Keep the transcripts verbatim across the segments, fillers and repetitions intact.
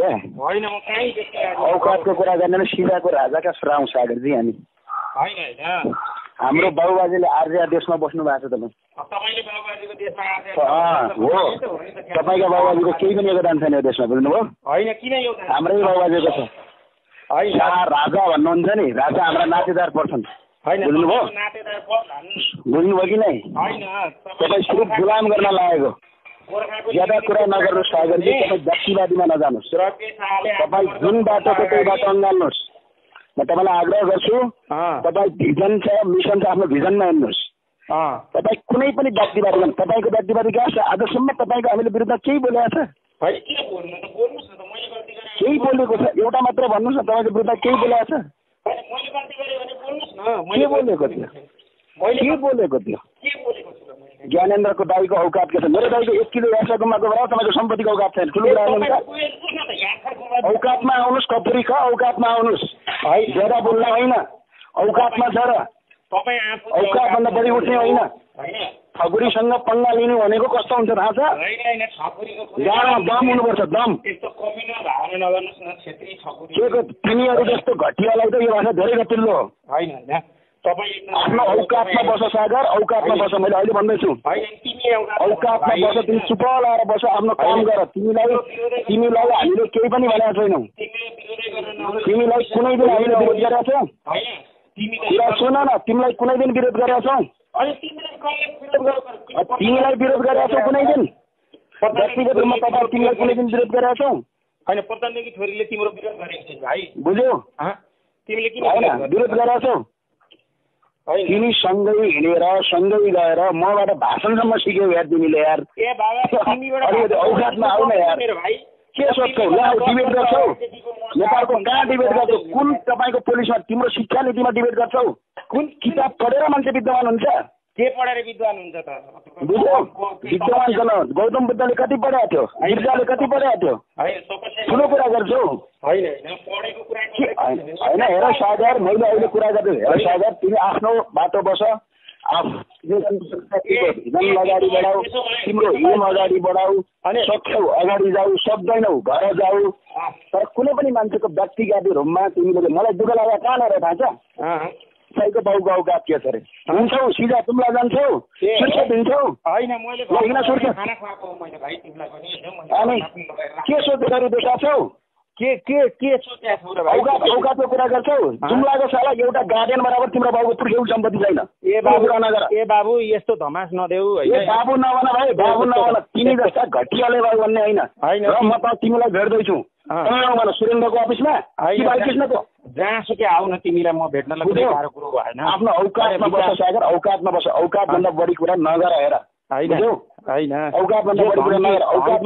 क्या होइन म कहीँ देख्दिनँ। औकातको कुरा गर्ने सिधाको राजाका श्राउँ सागरजी हामी होइन होइन हाम्रो बाबुबाजेले आर्या देशमा बस्नु भएको छ तपाईँ तपाईँले बाबुबाजेको देशमा हो तपाईँको बाबुबाजेको केही पनि योगदान छैन यो देशमा बुझ्नुभयो होइन किन योगदान हाम्रै बाबुबाजेको छ होइन राजा भन्नुहुन्छ नि राजा हाम्रा नातेदार पर्छन् बुझ्नुभयो बुझ्नुभयो कि नै तपाईँ सिर्फ गुलाम गर्न लागेको ज्यादा कुरा नगर्नुहोस् सागरजी तपाईँ व्यक्तिवादीमा नजानुहोस् तपाईँ जुन बाटोको त्यही बाटो अँगाल्नुहोस् म तपाईँलाई आग्रह गर्छु तपाईँ भिजन छ मिसन छ आफ्नो भिजनमा हेर्नुहोस् तपाईँ कुनै पनि व्यक्तिवादी तपाईँको व्यक्तिवादी कहाँ छ आजसम्म तपाईँको हामीले विरुद्ध केही बोलेको छ केही बोलेको छ एउटा मात्र भन्नुहोस् न तपाईँको विरुद्ध केही बोलेको छ के बोलेको थियो के बोलेको थियो ज्ञानेन्द्रको दाईको औकात के छ मेरो दाईको एक किलो यासा गुम्बाको बेला तपाईँको सम्पत्तिको औकात छैन ठुलो कुरा औकातमा आउनुहोस् कपुरी ख औकातमा आउनुहोस् है ज्यादा बोल्न होइन औकातमा छ र औकातभन्दा बढी उठ्ने होइन ठकुरीसँग पङ्गा लिनु भनेको कस्तो हुन्छ थाहा छ यहाँ दम हुनुपर्छ दम के तिमीहरू जस्तो घटियालाई त यो भाषा धेरै गतिलो हो आफ्नो औकातमा बस सागर औकातमा बस मैले अहिले भन्दैछु औकातमा बस तिमी चुप लाएर बस आफ्नो काम गर तिमीलाई तिमीलाई हामीले केही पनि भनेका छैनौँ तिमीलाई कुनै दिन हामीले विरोध गरेका छौँ कुरा सुन न तिमीलाई कुनै दिन विरोध गरेका छौँ तिमीलाई विरोध गरेका छौ कुनै दिन व्यक्तिगत रूपमा तपाईँ तिमीलाई कुनै दिन विरोध गरेका छौ होइन प्रधानमन्त्री छोरीले तिम्रो विरोध गरेको छ भाइ बुझ्यौ तिमीले किन विरोध गरेका छौ तिमी सँगै हिँडेर सँगै गएर मबाट भाषणसम्म सिक्यौ यार तिमीले यार ए बाबा तिमीबाट औकातमा आउन यार के सोच्छौ ल डिबेट गर्छौ नेपालको कहाँ डिबेट गर्छौ कुन तपाईँको पोलिसमा तिम्रो शिक्षा नीतिमा डिबेट गर्छौ कुन किताब पढेर मान्छे विद्वान हुन्छ के पढेर विद्वान हुन्छ त बुझ्यौ विद्वान जन गौतम बुद्धले कति पढाएको थियो गिर्जाले कति पढाएको थियो ठुलो कुरा गर्छौ होइन हेर सागर मैले अहिले कुरा गर्दै हेर सागर तिमी आफ्नो बाटो बस अगाडि बढाऊ तिम्रो एम अगाडि बढाऊ सक्छौ अगाडि जाऊ सक्दैनौ घर जाऊ तर कुनै पनि मान्छेको व्यक्तिगत रूपमा तिमीले मलाई दुःख लाग्यो कहाँनिर थाहा छ साईको बाउको औकात के छ अरे हुन्छौ सिधा तुमला जान्छौ सुर्खेत हिँड्छौ होइन मैले किन सुर्खेत खाना खुवाएको मैले भाइ तिमीलाई पनि अनि के सोचेर देखाएको छौ के के के सोचेको छौ र भाइ औकात औकातको कुरा गर्छौ जुम्लाको साला एउटा गार्डन बराबर तिम्रो बाबुको पुर्खेउ सम्पत्ति छैन ए बाबु नगर ए बाबु यस्तो धमास नदेऊ ए बाबु नभन भाइ बाबु नभन तिमी जस्ता घटियाले भयो भन्ने होइन र म त तिमीलाई भेट्दैछु भन सुरेन्द्रको अफिसमा कृष्णको जहाँसुकै आऊ न तिमीलाई म भेट्नलाई कुनै गाह्रो कुरो भएन आफ्नो औकातमा बस सागर औकातमा बस औकातभन्दा बढी कुरा नगर हेर होइन होइन औकातभन्दा बढी कुरा नगर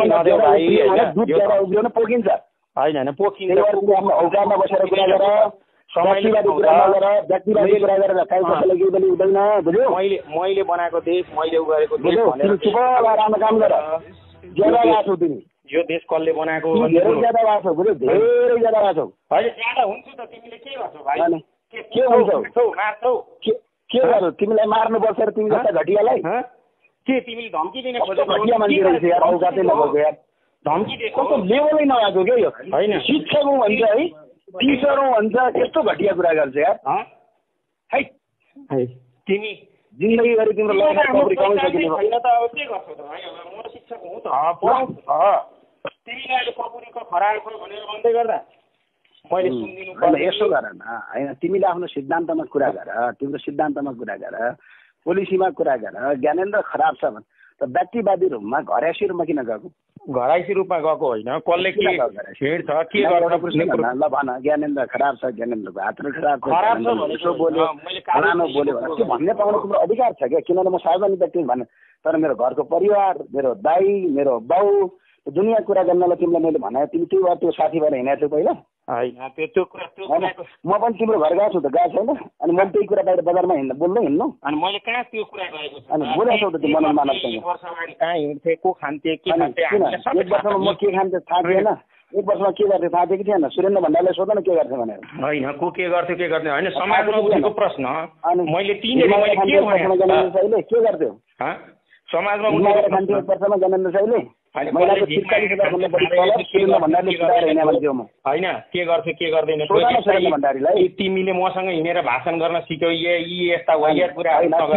औकातमा पोखिन्छ होइन होइन पोखिन्छ आफ्नो औकातमा बसेर कुरा गर समाजवादी कुरा नगर व्यक्तिवादी कुरा गरेर काहीँ कसैलाई केही पनि हुँदैन बुझ्यौ मैले मैले बनाएको देश मैले उ गरेको देश भनेर चुप राम्रो काम गर ज्यादा लाग्छौ तिमी यो देश कसले बनाएको धेरै ज्यादा लाग्छौ बुझ्यौ धेरै ज्यादा लाग्छौ होइन ज्यादा हुन्छु त तिमीले के गर्छौ भाइ के हुन्छौ मार्छौ के गर्छौ तिमीलाई मार्नुपर्छ र तिमी जस्ता घटियालाई के तिमीले धम्की दिने घटिया मान्छे रहेछ यार औकातै नभएको यार धम्की दिएको कस्तो लेभलै नआएको क्या यो होइन शिक्षक हौँ भन्छ है टिचर हौँ भन्छ यस्तो घटिया कुरा गर्छ यार है तिमी जिन्दगीभरि तिम्रो नोकरी कमाइसकिने छैन त अब के गर्छौ त भाइ म शिक्षक हुँ त तिमीले अहिले कपुरीको खराएको भनेर भन्दै गर्दा मैले सुनिदिनु यसो गर न होइन तिमीले आफ्नो सिद्धान्तमा कुरा गर तिम्रो सिद्धान्तमा कुरा गर पोलिसीमा कुरा गर ज्ञानेन्द्र खराब छ भने त व्यक्तिवादी रूपमा घरायसी रूपमा किन गएको घरायसी रूपमा गएको होइन कसले के छेड्छ के गर्छ ल भन ज्ञानेन्द्र खराब छ ज्ञानेन्द्रको हातहरू खराब छ खराब छ भनेको बोल्यो फलानो बोल्यो भने त्यो भन्ने पाउने तिम्रो अधिकार छ क्या किनभने म सार्वजनिक व्यक्ति भने तर मेरो घरको परिवार मेरो दाई मेरो बाउ दुनियाँ कुरा गर्नलाई तिमीलाई मैले भने तिमी त्यो त्यो साथी भएर हिँडेको थियौ पहिला होइन त्यो त्यो कुरा त्यो म पनि तिम्रो घर गएको छु त गएको छैन अनि मैले त्यही कुरा बाहिर बजारमा हिँड्नु बोल्दै हिँड्नु अनि मैले कहाँ त्यो कुरा गरेको छु अनि बोलेको छौ त त्यो मनन मानवसँग वर्ष अगाडि कहाँ हिँड्थे को खान्थे के खान्थे एक वर्षमा म के खान्थे थाहा थिएन एक वर्षमा के गर्थे थाहा थियो कि थिएन सुरेन्द्र भण्डारीले सोध न के गर्थे भनेर होइन को के गर्थ्यो के गर्थ्यो होइन समाजमा उठेको प्रश्न मैले तिनीहरू मैले के भने के गर्थ्यो समाजमा उठेर खान्थ्यो एक वर्षमा ज्ञानेन्द्र साईले महिलाको त्रिचालिस हजार भन्दा बढी तलब सुन्न भन्नाले सुधार हिँड्ने मान्छे हो म होइन के गर्छु के गर्दैन भण्डारीलाई तिमीले मसँग हिँडेर भाषण गर्न सिक्यौ यी यस्ता वाहियात कुरा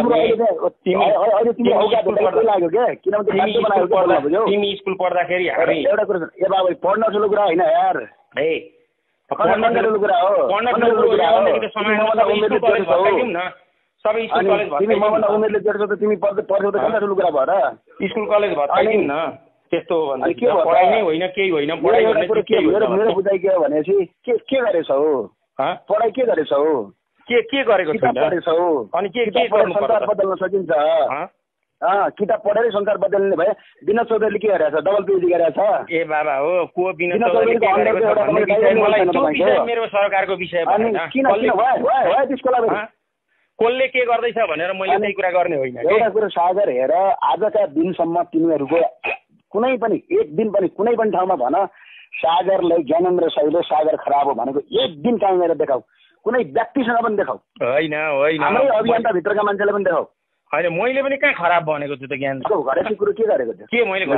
तिमी स्कुल पढ्दाखेरि एउटा कुरा ए बाबु पढ्न ठुलो कुरा होइन यार ए पढ्न ठुलो कुरा हो पढ्न ठुलो कुरा हो सबै स्कुल कलेज तिमी मभन्दा उमेरले जेठो त तिमी पढ्छौ त कता ठुलो कुरा भएर स्कुल कलेज भत्काइदिउँ न त्यस्तो पढाइ नै होइन केही होइन पढाइ मेरो बुझाइ के हो भनेपछि के के गरेछौ पढाइ के गरेछौ के के गरेको पढेछौ अनि के के गर्नु संसार बदल्न सकिन्छ किताब पढेरै संसार बदल्ने भए विनोद चौधरीले के गरेछ डबल पिएचडी गरेछ ए बाबा हो को विनोद चौधरीले के गरेको छ भन्ने विषय मलाई त्यो विषय मेरो सरकारको विषय भएन किन किन वाइ वाइ वाइ त्यसको लागि कसले के गर्दैछ भनेर मैले त्यही कुरा गर्ने होइन एउटा कुरा सागर हेर आजका दिनसम्म तिमीहरूको कुनै पनि एक दिन पनि कुनै पनि ठाउँमा भन सागरलाई ज्ञानेन्द्र साईले सागर खराब हो भनेको एक दिन काहीँ गएर देखाऊ कुनै व्यक्तिसँग पनि देखाऊ होइन होइन हाम्रै अभियन्ताभित्रका मान्छेले पनि देखाऊ होइन मैले पनि कहाँ खराब भनेको छु त ज्ञान घरेसी कुरो के गरेको थियो के मैले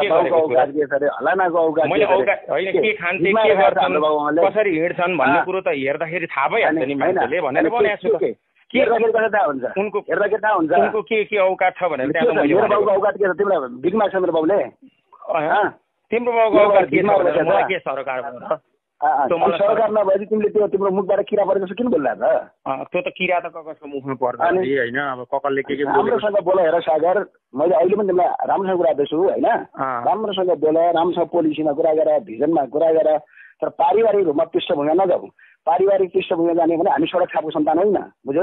होइन के खान्छे के गर्छन् कसरी हिँड्छन् भन्ने कुरो त हेर्दाखेरि थाहा भइहाल्छ नि मान्छेले भनेर भनेको छु के हेर्दाखेरि थाहा हुन्छ उनको हेर्दाखेरि थाहा हुन्छ उनको के के औकात छ भनेर त्यहाँ मेरो बाउको औकात के छ तिमीलाई बिग मार्क्स मेरो बाउले तिम्रो बाउको औकात के छ मलाई के सरकार सरकार नभए तिमीले त्यो तिम्रो मुखबाट किरा परेको छ किन बोल्ला त त्यो त किरा त ककसको मुखमा पर्छ नि हैन अब ककलले के के राम्रोसँग बोल हेर सागर मैले अहिले पनि तिमीलाई राम्रोसँग कुरा गर्दैछु हैन राम्रोसँग बोल राम्रोसँग पोलिसीमा कुरा गर भिजनमा कुरा गर तर पारिवारिक रूपमा पृष्ठभूमिमा नजाऊ पारिवारिक पृष्ठभूमिमा जाने भने हामी सडक छापको सन्तान होइन बुझ्यौ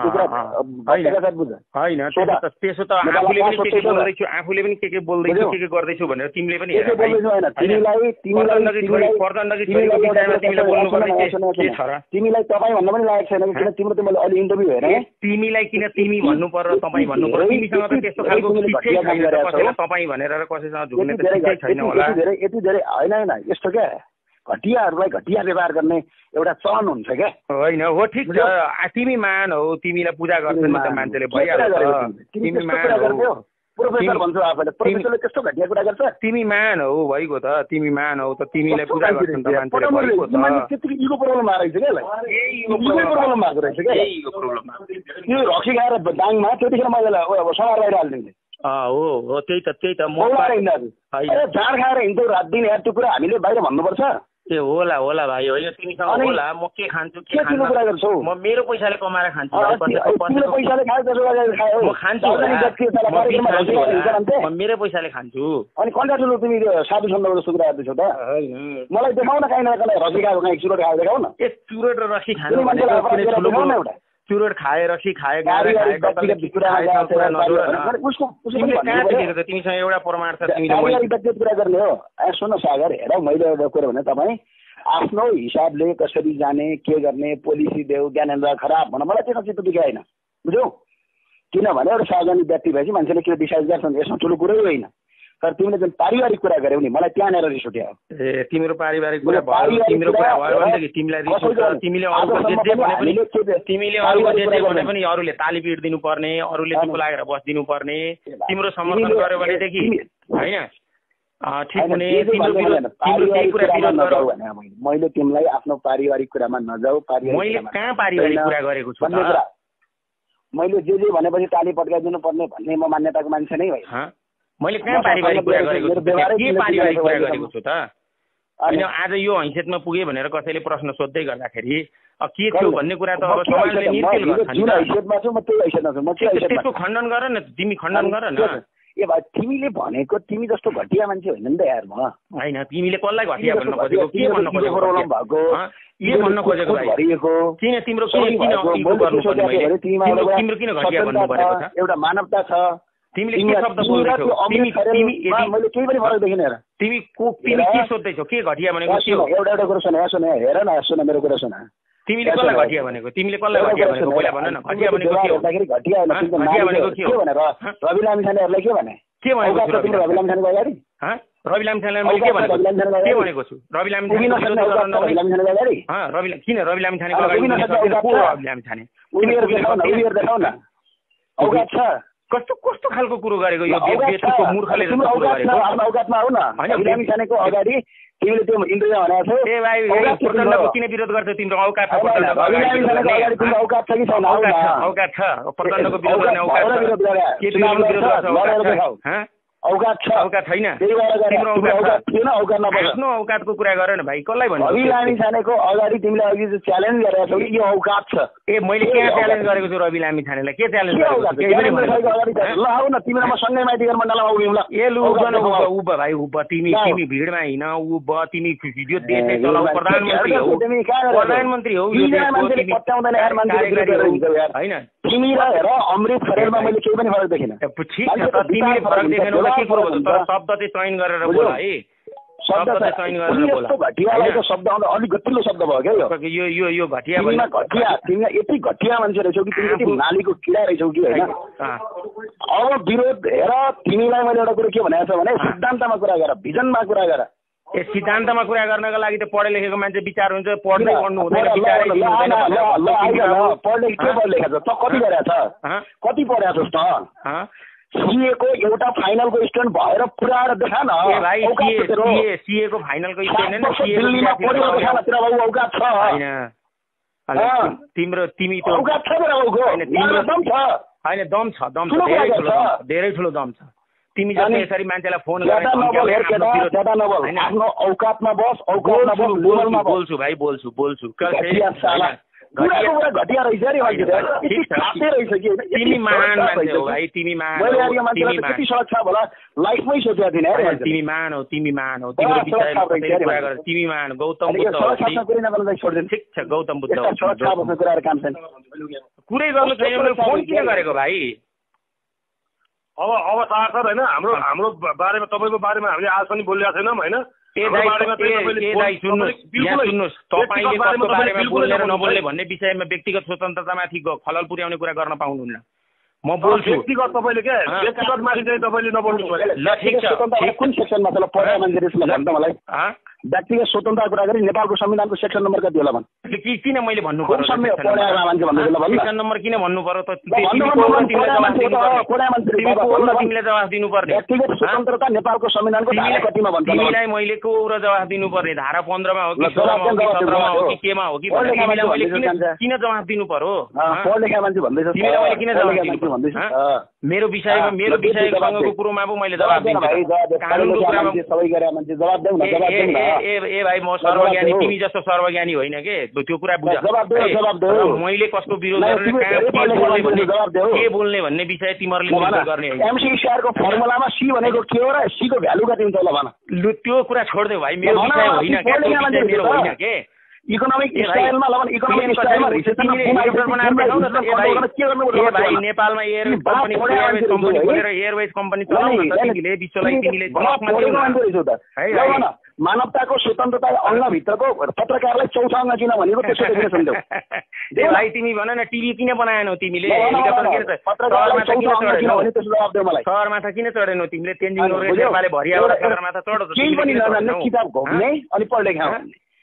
होइन त्यसो त आफूले पनि के के बोल्दैछु आफूले पनि के के बोल्दैछु के के गर्दैछु भनेर तिमीले पनि तिमीलाई तपाईँ भन्न पनि लागेको छैन किन तिम्रो त मैले अहिले इन्टरभ्यू हेरेँ तिमीलाई किन तिमी भन्नु पर्यो तपाईँ भन्नु पर्यो तिमीसँग त त्यस्तो खालको शिक्षै छैन कसैलाई तपाईँ भनेर कसैसँग झुक्ने त शिक्षै छैन होला यति धेरै होइन होइन यस्तो क्या घटियाहरूलाई घटिया व्यवहार गर्ने एउटा चलन हुन्छ क्या होइन हो ठिक छ तिमी मान हौ तिमीलाई पूजा गर्छन् नि त मान्छेले भइहाल्छ तिमी मान हौ प्रोफेसर भन्छौ आफैले प्रोफेसरले त्यस्तो घटिया कुरा गर्छ तिमी मान हौ भइगयो त तिमी मान हौ त तिमीलाई पूजा गर्छन् त मान्छेले भइगयो त त्यतिकै इगो प्रब्लम आएको छ क्या यही इगो प्रब्लम भएको रहेछ क्या यही इगो प्रब्लम यो रक्सी खाएर दाङमा त्यतिखेर मैले अब समार बाहिर हालिदिन्थेँ हो हो त्यही त त्यही त म जाँड खाएर हिँड्छौ रात दिन हेर त्यो कुरा हामीले बाहिर भन्नुपर्छ ए होला होला भाइ होइन तिमीसँग होला म के खान्छु के खान्छु कुरा गर्छौ म मेरो पैसाले कमाएर खान्छु तिमीले पैसाले खायो त्यसो गरेर खायो म खान्छु म मेरो पैसाले खान्छु अनि कन्ट्रा ठुलो तिमी साधु सन्तको जस्तो कुरा गर्दैछौ त मलाई देखाउ न काहीँ न काहीँ रक्सी खाएको काहीँ चुरोट खाएको देखाउ न ए चुरोट र रक्सी खानु भनेको चुरोट खाए रक्सी खाए तिमीसँग एउटा प्रमाण छ कुरा गर्ने हो सुन सागर हेर मैले एउटा कुरा भने तपाईँ आफ्नो हिसाबले कसरी जाने के गर्ने पोलिसी देऊ ज्ञानेन्द्र खराब भन मलाई त्यसमा चित्त दुखे होइन बुझ्यौ किनभने एउटा सार्वजनिक व्यक्ति भएपछि मान्छेले के डिसाइड गर्छन् यसमा ठुलो कुरै होइन तर तिमीले जुन पारिवारिक कुरा गर्यौ नि मलाई त्यहाँनिर रिस उठ्यो ए तिम्रो पारिवारिक कुरा भयो तिम्रो कुरा भयो भनेदेखि तिमीलाई रिस उठ्छ तिमीले अरूको जे जे भने पनि तिमीले अरूको जे जे भने पनि अरूले ताली पिट दिनु पर्ने अरूले चुप लागेर बस्दिनु पर्ने तिम्रो समर्थन गर्यो भनेदेखि होइन ठिक हुने तिम्रो तिम्रो त्यही कुरा विरोध गरौ मैले तिमीलाई आफ्नो पारिवारिक कुरामा नजाऊ पारिवारिक मैले कहाँ पारिवारिक कुरा गरेको छु त मैले जे जे भनेपछि ताली पड्काइदिनु पर्ने भन्ने म मान्यताको मान्छे नै होइन मैले कहाँ पारिवारिक कुरा गरेको छु के पारिवारिक कुरा गरेको छु त होइन आज यो हैसियतमा पुगे भनेर कसैले प्रश्न सोध्दै गर्दाखेरि के थियो भन्ने कुरा त अब समाजले निर्देल गर्छ नि त्यसको खण्डन गर न तिमी खण्डन गर न ए भाइ तिमीले भनेको तिमी जस्तो घटिया मान्छे होइन नि त यार म होइन तिमीले कसलाई घटिया भन्न खोजेको के भन्न खोजेको के भन्न खोजेको भाइ किन तिम्रो किन किन इगो गर्नु पर्ने मैले तिम्रो किन घटिया भन्नु परेको छ एउटा मानवता छ तिमीले के शब्द बोल्दैछौ तिमी तिमी मैले केही पनि फरक देखिन हेर तिमी को तिमी के सोध्दैछौ के घटिया भनेको के हो एउटा एउटा कुरा सुन सुन हेर न सुन मेरो कुरा सुन तिमीले कसलाई घटिया भनेको तिमीले कसलाई घटिया भनेको बोला भन न घटिया भनेको के हो घटिया घटिया भनेको के हो भनेर रवि लामिछानेहरुलाई के भने के भनेको छु तिम्रो रवि लामिछानेको अगाडि ह रवि लामिछानेलाई मैले के भनेको के भनेको छु रवि लामिछानेको रवि लामिछानेको अगाडि ह रवि किन रवि लामिछानेको अगाडि को रवि लामिछाने उनीहरु देखाउ न उनीहरु देखाउ न औकात छ कस्तो कस्तो खालको कुरो गरेको यो बेतुको मूर्खले जस्तो कुरो गरेको आफ्नो औकातमा हो न बिरामी खानेको अगाडि तिमीले त्यो इन्टरभ्यू भनेको छौ ए भाइ प्रचण्डको किन विरोध गर्छौ तिम्रो औकात छ प्रचण्डको अगाडि तिम्रो औकात छ कि छैन औकात छ प्रचण्डको विरोध गर्ने औकात छ के तिम्रो विरोध गर्छौ ह औकात छ औकात छैन तिम्रो औकात थिएन औकात नबस आफ्नो औकातको कुरा गर न भाइ कसलाई भन्नु रवि लामी छानेको अगाडि तिमीले अघि च्यालेन्ज गरेको छौ यो औकात छ ए मैले के च्यालेन्ज गरेको छु रवि लामी छानेलाई के च्यालेन्ज गरेको ल आउ न तिमीले म सँगै माइतीगर मण्डलमा उभियौँ ल ए लु उभ न उभ भाइ उभ तिमी तिमी भिडमा हिँड उभ तिमी भिडियो देशै चलाउ प्रधानमन्त्री हो प्रधानमन्त्री हो यो मान्छेले पत्याउँदैन यार मान्छे हैन तिमी र हेर अमृत खरेलमा मैले केही पनि फरक देखेन ठिक छ त तिमीले फरक देखेनौ के कुरो हो तर शब्द चाहिँ चयन गरेर बोल है शब्द चाहिँ चयन गरेर बोल घटियाको शब्द आउँदा अलिक गतिलो शब्द भयो क्या यो यो यो घटिया घटिया तिमी यति घटिया मान्छे रहेछौ कि तिमी यति नालीको किरा रहेछौ कि होइन अब विरोध हेर तिमीलाई मैले एउटा कुरो के भनेको छ भने सिद्धान्तमा कुरा गर भिजनमा कुरा गर ए सिद्धान्तमा कुरा गर्नका लागि त पढे लेखेको मान्छे विचार हुन्छ पढ्दै पढ्नु हुँदैन विचारै पढ्दै के पढ लेखेको छ त कति गरेको छ कति पढाएको छस् त सीएको एउटा फाइनलको स्टुडेन्ट भएर पुऱ्याएर देखा न भाइ सीए सीए को फाइनलको स्टुडेन्ट हैन सीए दिल्लीमा पढेको देखा न तेरा बाबु औकात छ हैन तिम्रो तिमी त्यो औकात छ तेरा बाबुको हैन तिम्रो दम छ हैन दम छ दम छ धेरै ठुलो दम धेरै ठुलो दम छ तिमी जस्तो यसरी मान्छेलाई फोन गरेर आफ्नो औकातमा बस औकातमा बस लेभलमा बोल्छु भाइ बोल्छु बोल्छु घटिया रहेछ तिमी महान मान्छे हो भाइ तिमी महान कति सडक छ होला लाइफमै सोचेको थिएन तिमी महान हो तिमी महान हो तिम्रो विषयमा कुरा गर तिमी महान गौतम बुद्ध ठिक छ गौतम बुद्ध कुरै गर्नु छैन फोन किन गरेको भाइ अब अब थाहा छ होइन हाम्रो हाम्रो बारेमा तपाईँको बारेमा हामीले आज पनि बोलिरहेको छैनौँ होइन तपाईँले कस्तो बारेमा बोल्ने र नबोल्ने भन्ने विषयमा व्यक्तिगत स्वतन्त्रतामाथि खलल पुर्याउने कुरा गर्न पाउनुहुन्न म बोल्छु व्यक्तिगत तपाईँले के व्यक्तिगत माथि चाहिँ तपाईँले नबोल्नु ल ठिक छ कुन सेक्सनमा छ पढाए मान्छे भन्छ मलाई व्यक्तिगत स्वतन्त्रता कुरा गरी नेपालको संविधानको सेक्सन नम्बर कति होला भन् किन मैले भन्नु पर्यो सेक्सन नम्बर किन भन्नु पर्यो त तिमीले जवाफ दिनुपर्ने व्यक्तिगत स्वतन्त्रता नेपालको संविधानको धारा कतिमा भन्छ तिमीलाई मैले को र जवाफ दिनुपर्ने धारा पन्ध्रमा हो कि सोह्रमा हो कि सत्रमा हो कि केमा हो कि तिमीलाई मैले किन जवाफ दिनु पर्यो पढ लेखा मान्छे भन्दैछ तिमीलाई मैले किन जवाफ दिनु पर्यो मेरो विषयमा मेरो विषयसँगको कुरोमा पो मैले जवाफ दिन्छु कानुनको कुरामा सबै गरे मान्छे जवाफ देऊ न जवाफ देऊ न ए ए भाइ म सर्वज्ञानी तिमी जस्तो सर्वज्ञानी होइन के त्यो कुरा बुझ मैले कसको विरोध गर्ने के बोल्ने भन्ने विषय तिमीहरूले गर्ने एमसी स्क्वायरको फर्मुलामा सी भनेको के हो र सी को भ्यालु कति हुन्छ होला भन लु त्यो कुरा छोड्देऊ भाइ मेरो विषय होइन के मेरो होइन के इकोनोमिक स्टाइलमा लवन इकोनोमिक स्टाइलमा रिसेसन ए भाइ नेपालमा एयर कम्पनी एयरवेज कम्पनी खोलेर एयरवेज कम्पनी चलाउन त तिमीले विश्वलाई तिमीले ब्लकमा मानवताको स्वतन्त्रता अङ्गभित्रको पत्रकारलाई चौथा अङ्ग किन भनेको त्यसो डेफिनेसन देऊ ए भाइ तिमी भन न टिभी किन बनाएनौ तिमीले सहरमाथा किन चढेनौ तिमीले तेन्जिङ नोर्गे शेर्पाले भरियाबाट सहरमाथा चढ केही पनि नजान्ने किताब घोक्ने अनि पढ्दै खाऊ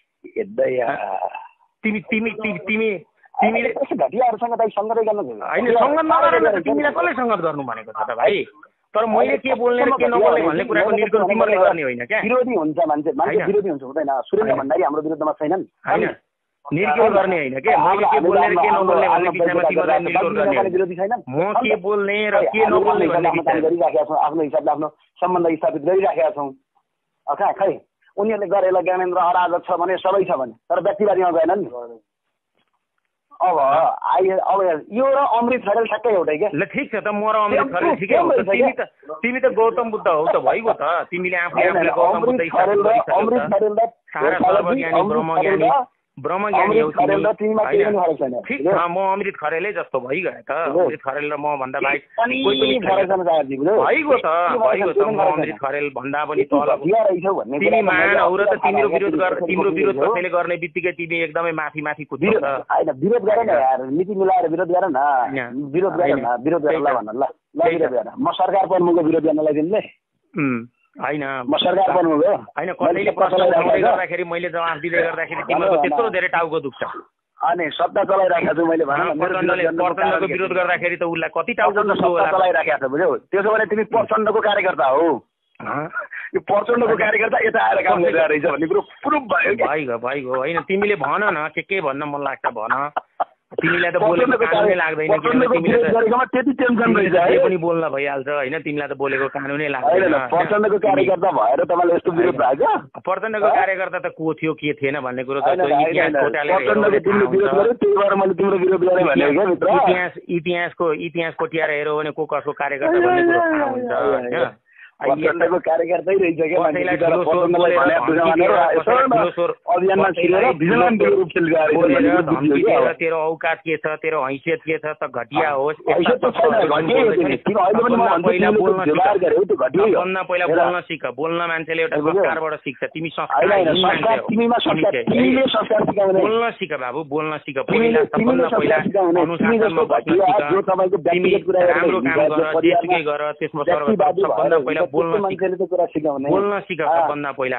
तिमी तिमी तिमी तिमीले कस्तो घटियाहरूसँग दाइ सङ्गतै गर्न होइन सङ्गत नगरेर तिमीलाई कसले सङ्गत गर्नु भनेको छ त भाइ तर मैले के बोल्ने र के नबोल्ने भन्ने कुराको निर्णय तिमीले गर्ने होइन क्या विरोधी हुन्छ मान्छे मान्छे विरोधी हुन्छ हुँदैन सुरेन्द्र भण्डारी हाम्रो विरुद्धमा छैनन् होइन निर्णय गर्ने होइन के मैले के बोल्ने र के नबोल्ने भन्ने विषयमा तिमीलाई निर्णय गर्ने विरोधी छैन म के बोल्ने र के नबोल्ने भन्ने विषय गरिराखेका छौँ आफ्नो हिसाबले आफ्नो सम्बन्ध स्थापित गरिराखेका छौँ कहाँ खै उनीहरूले गरेर ज्ञानेन्द्र अराजक छ भने सबै छ भने तर व्यक्तिवादीमा गएन नि अब आइ अब यो र अमृत खरेल ठ्याक्कै एउटै क्या ल ठिक छ त म र अमृत खरेल ठिकै हो तिमी त तिमी त गौतम बुद्ध हौ त भइगयो त तिमीले आफूले आफूले गौतम बुद्ध अमृत खरेल सर्वज्ञानी ब्रह्मज्ञानी ब्रह्मज्ञानी हौ ठिक छ म अमृत खरेलै जस्तो भइगयो त अमृत खरेल र म भन्दा बाहेक भइगयो त भइगयो त म अमृत खरेल भन्दा पनि तल तिमी महान हौ र त तिम्रो विरोध गर तिम्रो विरोध कसैले गर्ने बित्तिकै तिमी एकदमै माथि माथि कुद्छौ त हैन विरोध गर न यार नीति मिलाएर विरोध गर न विरोध गर न विरोध गर ल भन्न ल ल विरोध गर म सरकार प्रमुखको विरोध गर्नलाई दिन्ले होइन म सरकार प्रमुख हो होइन कसैले प्रश्न गर्दाखेरि मैले जवाफ दिँदै गर्दाखेरि तिमीको त्यत्रो धेरै टाउको दुख्छ अनि सत्ता चलाइराखेको छु मैले भन प्रचण्डको विरोध गर्दाखेरि त उसलाई कति टाउको सत्ता चलाइराखेको छ बुझ्यौ त्यसो भने तिमी प्रचण्डको कार्यकर्ता हो यो प्रचण्डको कार्यकर्ता यता आएर काम गरिरहेको रहेछ भन्ने कुरो प्रुफ भयो भइगयो भइगयो होइन तिमीले भन न के के भन्न मन लाग्छ भन तिमीलाई त बोलेको कानुनै लाग्दैन त्यति टेन्सन रहेछ है पनि बोल्न भइहाल्छ होइन तिमीलाई त बोलेको कानुनै लाग्दैन प्रचण्डको कार्यकर्ता भएर तपाईँलाई यस्तो विरोध भएको प्रचण्डको कार्यकर्ता त को थियो के थिएन भन्ने कुरो इतिहास इतिहासको इतिहास कोट्याएर हेऱ्यो भने को कसको कार्यकर्ता भन्ने कुरो थाहा हुन्छ होइन प्रचण्डको कार्यकर्तै रहेछ तेरो औकात के छ तेरो हैसियत के छ त घटिया होस् सबभन्दा पहिला बोल्न सिक बोल्न मान्छेले एउटा संस्कारबाट सिक्छ तिमी बोल्न सिक बाबु बोल्न सिक पहिला सबभन्दा पहिला अनुशासनमा बस्न सिक राम्रो काम गर जेसुकै गर त्यसमा सबभन्दा पहिला बोल्न सिक बोल्न सिक सबभन्दा पहिला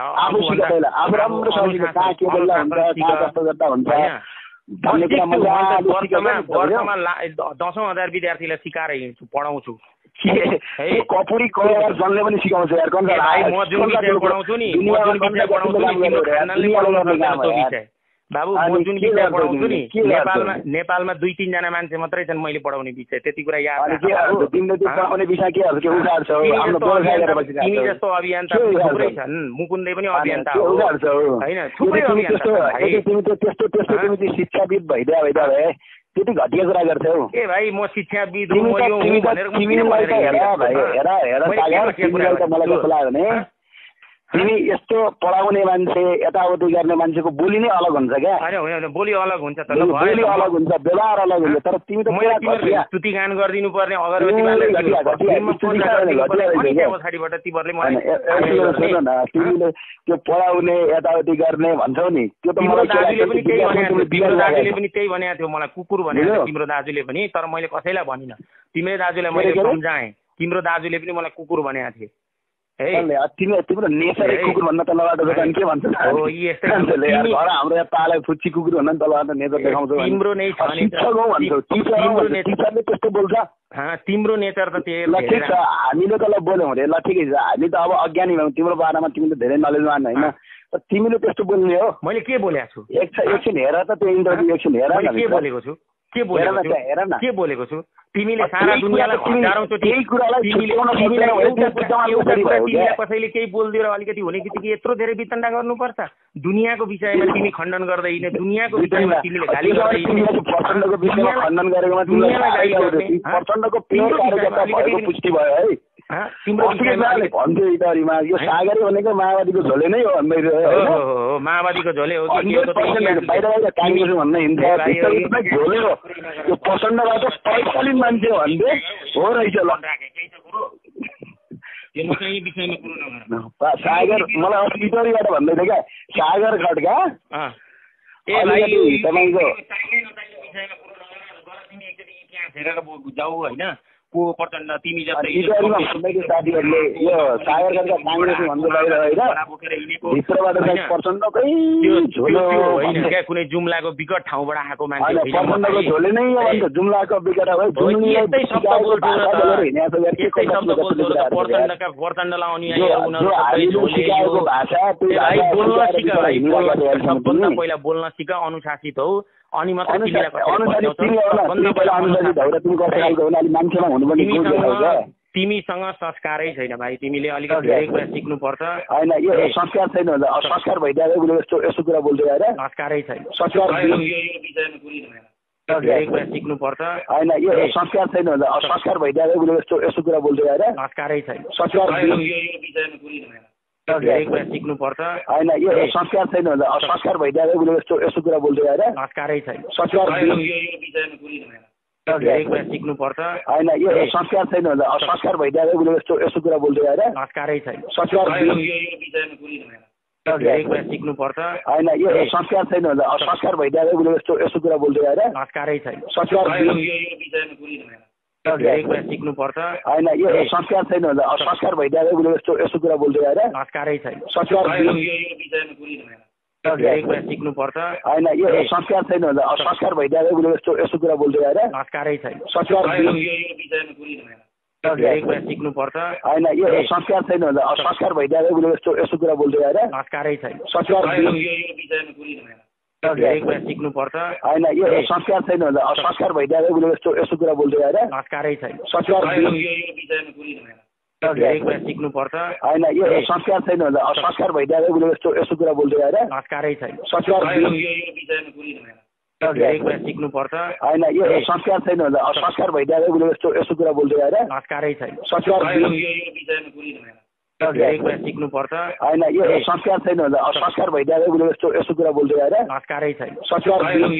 वर्षमा दसौँ हजार विद्यार्थीलाई सिकाएर हिँड्छु पढाउँछु कपुरी जनले पनि सिकाउँछ यार म जुन विषय पढाउँछु नि म जुन विषय पढाउँछु नि तिम्रो खानाले पढाउन सक्दैन त्यो विषय बाबु म जुन विषय पढाउँछु नि नेपालमा नेपालमा दुई तिनजना मान्छे मात्रै छन् मैले पढाउने विषय त्यति कुरा याद तिमी जस्तो अभियन्ता थुप्रै छन् मुकुन्दे पनि अभियन्ता हो होइन थुप्रै अभियन्ता शिक्षाविद भइदिया भइदिया भए त्यति घटिया कुरा गर्थ्यौ ए भाइ म शिक्षाविद हुँ म यो हुँ भनेर मलाई कस्तो लाग्यो भने तिमी यस्तो पढाउने मान्छे यताउति गर्ने मान्छेको बोली नै अलग हुन्छ क्या होइन बोली अलग हुन्छ त बोली अलग हुन्छ व्यवहार अलग हुन्छ तर तिमी त स्तुति गान गरिदिनु पर्ने अगरबत्ती तिमीले त्यो पढाउने यताउति गर्ने भन्छौ नि त्यो त दाजुले पनि त्यही भनेको तिम्रो दाजुले पनि त्यही भनेको थियो मलाई कुकुर भनेको तिम्रो दाजुले पनि तर मैले कसैलाई भनिन तिम्रो दाजुलाई मैले सम्झाएँ तिम्रो दाजुले पनि मलाई कुकुर भनेको थिए तिम्रो नेचरै कुकुर भन्न त लगाएर दोकान के भन्छ हाम्रो यहाँ पालाई फुच्ची कुकुर भन्न त लगाएर नेचर देखाउँछ तिम्रो नै टिचरले त्यस्तो बोल्छ तिम्रो नेचर त त्यही ल ठिक छ हामीले तँलाई बोल्यौँ अरे ल ठिकै छ हामी त अब अज्ञानी भयौँ तिम्रो बारेमा तिमीले धेरै नलेजवान होइन तिमीले त्यस्तो बोल्ने हो मैले के बोलेको छु एकछिन हेर त त्यो इन्टरभ्यू एकछिन हेर के बोलेको छु के बोलेको छु के बोलेको छु तिमीले सारा दुनियाँलाई हजारौँचोटि तिमीलाई कसैले केही बोलिदिएर अलिकति हुने बित्तिकै यत्रो धेरै वितण्डा गर्नुपर्छ दुनियाँको विषयमा तिमी खण्डन गर्दैन दुनियाँको विषयमा तिमीले गाली गर्दैन यो सागरी भनेको माओवादीको झोले नै हो भन्दै माओवादीको झोले हो काङ्ग्रेस भन्न हिँड्छ झोले हो यो प्रचण्डबाट तैकालीन मान्छे हो भन्दै हो रहेछ ल सागर मलाई अस्तित्वबाट भन्दै थियो क्या सागर खड्का तपाईँको जाऊ होइन को प्रचण्ड तिमी जस्तै साथीहरूले यो सागर खड्का काङ्ग्रेस भन्दै भित्रबाट प्रचण्डकै झोलो होइन क्या कुनै जुम्लाको विकट ठाउँबाट आएको मान्छे प्रचण्डको झोले नै भन्छ जुम्लाको विकट प्रचण्डका प्रचण्डलाई अनुयायीहरू सबभन्दा पहिला बोल्न सिक अनुशासित हौ अनि मात्र तिमीसँग संस्कारै छैन भाइ तिमीले अलिकति धेरै कुरा सिक्नुपर्छ होइन यो संस्कार छैन संस्कार भइदिएर उसले यस्तो यस्तो कुरा बोल्छ संस्कारै छैन धेरै कुरा सिक्नुपर्छ होइन यो संस्कार छैन संस्कार भइदिएर उसले यस्तो यस्तो कुरा बोल्छ संस्कारै छैन संस्कार धेरै कुरा सिक्नुपर्छ होइन यो संस्कार छैन संस्कार भइदिएर उसले यस्तो यस्तो कुरा बोल्छ संस्कारै छैन संस्कार धेरै कुरा सिक्नुपर्छ होइन यो संस्कार छैन संस्कार भइदिएर उसले यस्तो यस्तो कुरा बोल्छ संस्कारै छैन संस्कार धेरै कुरा सिक्नुपर्छ होइन यो संस्कार छैन संस्कार भइदिएर उसले यस्तो यस्तो कुरा बोल्छ संस्कारै छैन संस्कार धेरै कुरा सिक्नुपर्छ होइन यो संस्कार छैन संस्कार भइदिएर उसले यस्तो यस्तो कुरा बोल्छ संस्कारै छैन संस्कार धेरै कुरा सिक्नुपर्छ होइन यो संस्कार छैन भने संस्कार भइदिएको उसले यस्तो यस्तो कुरा बोल्दै आएर संस्कारै छैन संस्कार धेरै कुरा सिक्नुपर्छ होइन यो संस्कार छैन भने संस्कार भइदिएको उसले यस्तो यस्तो कुरा बोल्दै आएर संस्कारै छैन संस्कार धेरै कुरा सिक्नुपर्छ होइन यो संस्कार छैन भने संस्कार भइदिएको उसले यस्तो यस्तो कुरा बोल्दै आएर संस्कारै छैन संस्कार धेरै कुरा सिक्नुपर्छ होइन यो संस्कार छैन भने संस्कार भइदिएको उसले यस्तो यस्तो कुरा बोल्दै आएर संस्कारै छैन संस्कार धेरै कुरा सिक्नुपर्छ होइन यो संस्कार छैन भने संस्कार भइदिएको उसले यस्तो यस्तो कुरा बोल्दै आएर संस्कारै छैन संस्कार धेरै कुरा सिक्नुपर्छ होइन यो संस्कार छैन भने संस्कार भइदिएको उसले यस्तो यस्तो कुरा बोल्दै आएर संस्कारै छैन संस्कार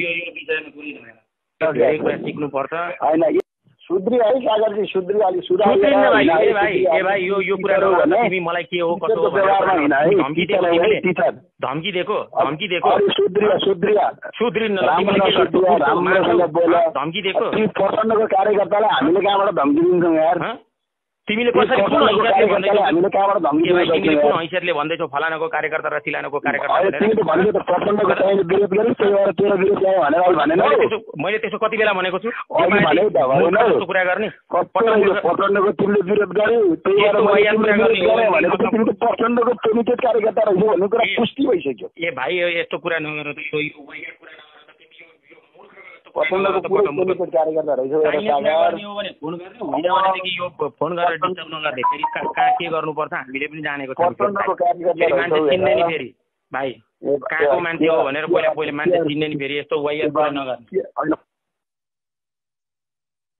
धेरै कुरा सिक्नुपर्छ होइन सुध्री है सागरजी सुध्री अलि सुधार ए भाइ ए भाइ ए भाइ यो यो कुरा तिमी मलाई के हो कसो हो धम्की दिएको तिमीले धम्की दिएको धम्की दिएको सुध्री सुध्री सुध्री धम्की दिएको प्रचण्डको कार्यकर्तालाई हामीले कहाँबाट धम्की दिन्छौँ यार तिमीले कसरी कुन हैसियतले भन्दैछौ हामीले कहाँबाट धम्की दिन्छौ तिमीले कुन हैसियतले भन्दैछौ फलानाको कार्यकर्ता र सिलानाको कार्यकर्ता तिमीले भनेको त प्रचण्डको चाहिँ विरोध गरे त्यही भएर तेरो विरोध ल्यायो भनेर भनेन मैले त्यसो कति बेला भनेको छु त्यस्तो कुरा गर्ने प्रचण्डको तिमीले विरोध गरे त्यही भएर भनेको तिमी त प्रचण्डको पेनिटेड कार्यकर्ता रहेछ भन्ने कुरा पुष्टि भइसक्यो ए भाइ यस्तो कुरा नगर त यो कुरा प्रचण्डको पुरै पेनिटेड कार्यकर्ता रहेछ फोन गरेर डिस्टर्ब नगर्दै फेरि कहाँ के गर्नुपर्छ हामीले पनि जानेको छौँ मान्छे चिन्ने नि फेरि भाइ कहाँको मान्छे हो भनेर पहिला पहिला मान्छे चिन्ने नि फेरि यस्तो वाइयात कुरा नगर्ने